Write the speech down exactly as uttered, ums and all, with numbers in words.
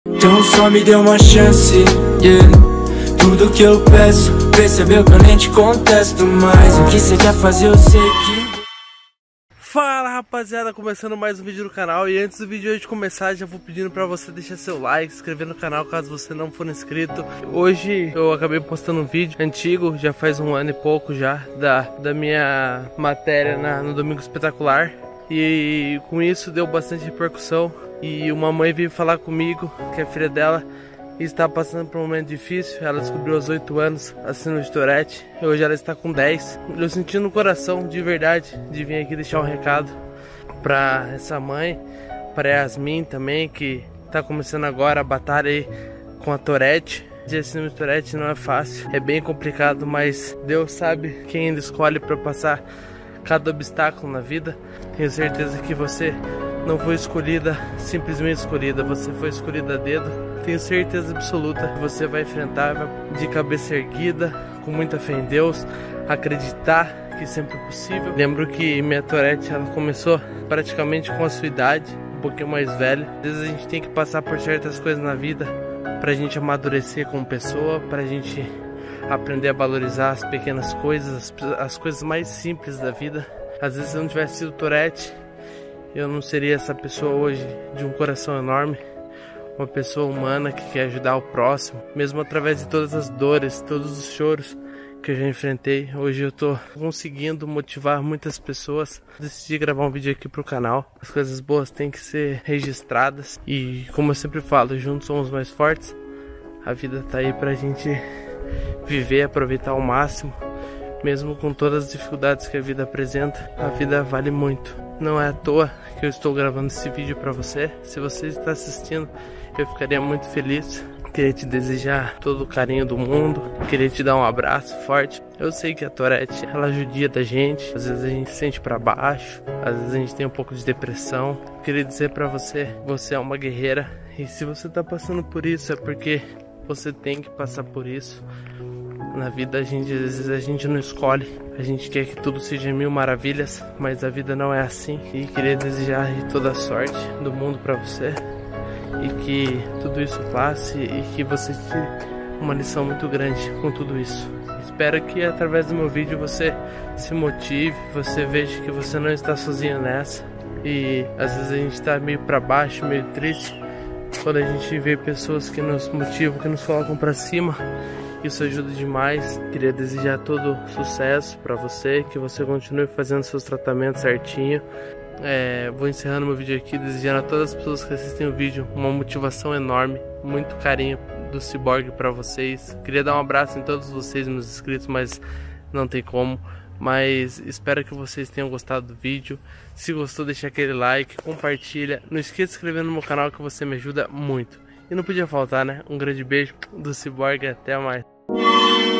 Então só me dê uma chance, yeah. Tudo que eu peço, percebeu que eu nem te contesto mais. O que você quer fazer eu sei que... Fala rapaziada, começando mais um vídeo no canal. E antes do vídeo hoje começar, já vou pedindo pra você deixar seu like, se inscrever no canal caso você não for inscrito. Hoje eu acabei postando um vídeo antigo, já faz um ano e pouco já, Da, da minha matéria na, no Domingo Espetacular. E com isso deu bastante repercussão. E uma mãe veio falar comigo que a filha dela está passando por um momento difícil. Ela descobriu aos oito anos a síndrome de Tourette e hoje ela está com dez. Eu senti no coração de verdade de vir aqui deixar um recado para essa mãe, para Yasmin também, que está começando agora a batalha aí com a Tourette. A síndrome de Tourette não é fácil, é bem complicado, mas Deus sabe quem ele escolhe para passar cada obstáculo na vida. Tenho certeza que você não foi escolhida, simplesmente escolhida, você foi escolhida a dedo. Tenho certeza absoluta que você vai enfrentar de cabeça erguida, com muita fé em Deus, acreditar que sempre é possível. Lembro que minha Tourette ela começou praticamente com a sua idade, um pouquinho mais velha. Às vezes a gente tem que passar por certas coisas na vida pra gente amadurecer como pessoa, pra gente aprender a valorizar as pequenas coisas, as, as coisas mais simples da vida. Às vezes se eu não tivesse sido Tourette, eu não seria essa pessoa hoje de um coração enorme, uma pessoa humana que quer ajudar o próximo, mesmo através de todas as dores, todos os choros que eu já enfrentei. Hoje eu tô conseguindo motivar muitas pessoas. Decidi gravar um vídeo aqui pro canal. As coisas boas têm que ser registradas e, como eu sempre falo, juntos somos mais fortes. A vida tá aí pra gente viver, aproveitar ao máximo, mesmo com todas as dificuldades que a vida apresenta. A vida vale muito. Não é à toa que eu estou gravando esse vídeo para você. Se você está assistindo, eu ficaria muito feliz. Queria te desejar todo o carinho do mundo. Queria te dar um abraço forte. Eu sei que a Tourette, ela judia da gente. Às vezes a gente se sente para baixo. Às vezes a gente tem um pouco de depressão. Queria dizer para você, você é uma guerreira. E se você está passando por isso, é porque você tem que passar por isso. Na vida a gente, às vezes a gente não escolhe, a gente quer que tudo seja mil maravilhas, mas a vida não é assim. E queria desejar toda a sorte do mundo pra você, e que tudo isso passe e que você tire uma lição muito grande com tudo isso. Espero que através do meu vídeo você se motive, você veja que você não está sozinho nessa. E às vezes a gente está meio pra baixo, meio triste, quando a gente vê pessoas que nos motivam, que nos colocam pra cima. Isso ajuda demais. Queria desejar todo sucesso para você, que você continue fazendo seus tratamentos certinho. É, vou encerrando meu vídeo aqui, desejando a todas as pessoas que assistem o vídeo uma motivação enorme, muito carinho do Cyborg para vocês. Queria dar um abraço em todos vocês, meus inscritos, mas não tem como. Mas espero que vocês tenham gostado do vídeo. Se gostou, deixa aquele like, compartilha. Não esqueça de se inscrever no meu canal, que você me ajuda muito. E não podia faltar, né? Um grande beijo do Cyborg e até mais.